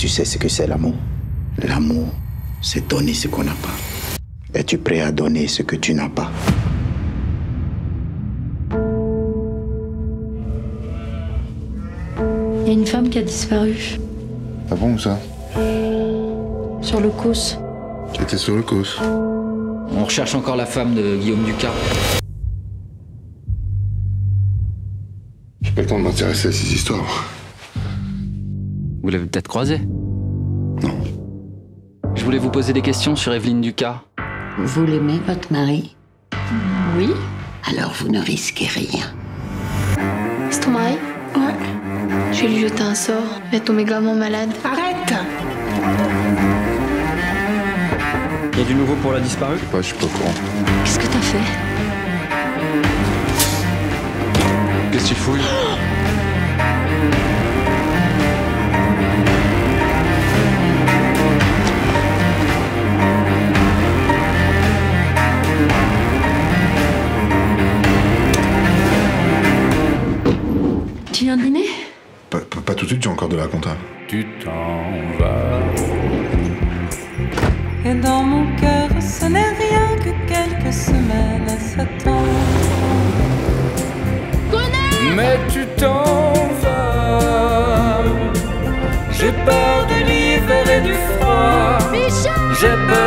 Tu sais ce que c'est l'amour? L'amour, c'est donner ce qu'on n'a pas. Es-tu prêt à donner ce que tu n'as pas? Il y a une femme qui a disparu. Ah bon, ça? Sur le Causse. Qui était sur le Causse. On recherche encore la femme de Guillaume Ducas. J'ai pas le temps de m'intéresser à ces histoires. Vous l'avez peut-être croisée? Non. Je voulais vous poser des questions sur Evelyne Ducas. Vous l'aimez, votre mari? Oui. Alors vous ne risquez rien. C'est ton mari? Ouais. Je vais lui jeter un sort. Il va tomber gravement malade. Arrête! Il y a du nouveau pour la disparue? Je suis pas au courant. Qu'est-ce que t'as fait? Qu'est-ce que tu fouilles? Tu viens dîner? Pas tout de suite, j'ai encore de la compta. Tu t'en vas. Et dans mon cœur, ce n'est rien que quelques semaines à s'attendre. Mais tu t'en vas. J'ai peur de l'hiver et du froid. J'ai peur